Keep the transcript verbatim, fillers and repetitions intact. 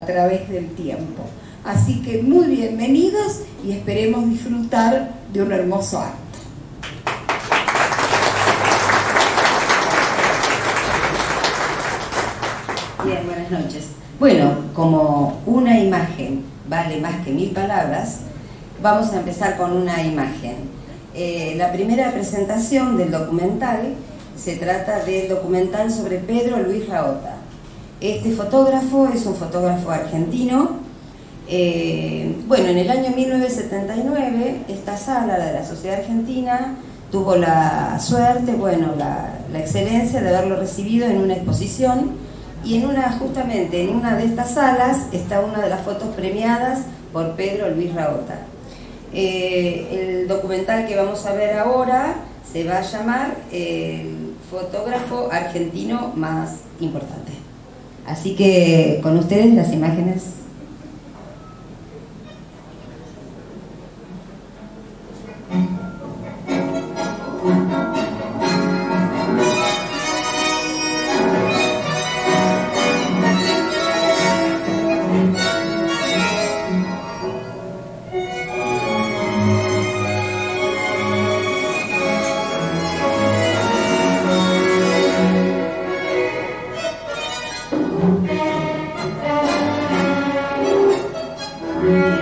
través del tiempo. Así que muy bienvenidos y esperemos disfrutar de un hermoso acto. Bien, buenas noches. Bueno, como una imagen vale más que mil palabras, vamos a empezar con una imagen. Eh, la primera presentación del documental se trata del documental sobre Pedro Luis Raota. Este fotógrafo es un fotógrafo argentino. Eh, bueno, en el año mil novecientos setenta y nueve, esta sala, la de la Sociedad Argentina, tuvo la suerte, bueno, la, la excelencia de haberlo recibido en una exposición. Y en una, justamente en una de estas salas está una de las fotos premiadas por Pedro Luis Raota. Eh, el documental que vamos a ver ahora se va a llamar El fotógrafo argentino más importante. Así que con ustedes las imágenes. Thank you.